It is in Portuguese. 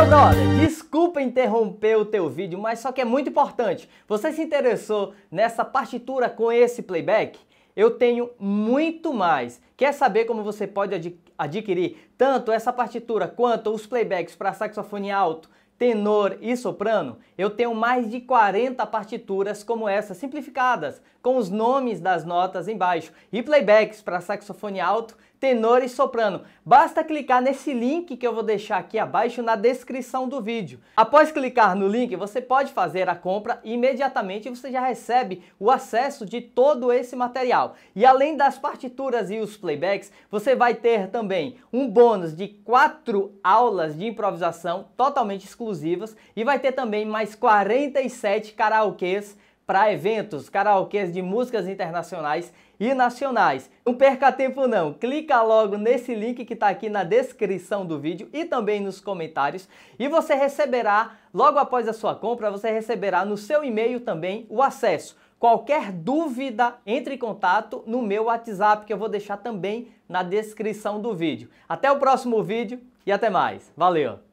brother, desculpa interromper o teu vídeo, mas só que é muito importante. Você se interessou nessa partitura com esse playback? Eu tenho muito mais. Quer saber como você pode adquirir tanto essa partitura quanto os playbacks para saxofone alto, tenor e soprano? Eu tenho mais de 40 partituras como essa, simplificadas, com os nomes das notas embaixo, e playbacks para saxofone alto, tenor e soprano. Basta clicar nesse link que eu vou deixar aqui abaixo na descrição do vídeo. Após clicar no link, você pode fazer a compra e imediatamente você já recebe o acesso de todo esse material. E além das partituras e os playbacks, você vai ter também um bônus de 4 aulas de improvisação totalmente exclusivas e vai ter também mais 47 karaokês para eventos, karaokês de músicas internacionais e nacionais. Não perca tempo não, clica logo nesse link que está aqui na descrição do vídeo e também nos comentários e você receberá, logo após a sua compra, você receberá no seu e-mail também o acesso. Qualquer dúvida, entre em contato no meu WhatsApp que eu vou deixar também na descrição do vídeo. Até o próximo vídeo e até mais. Valeu!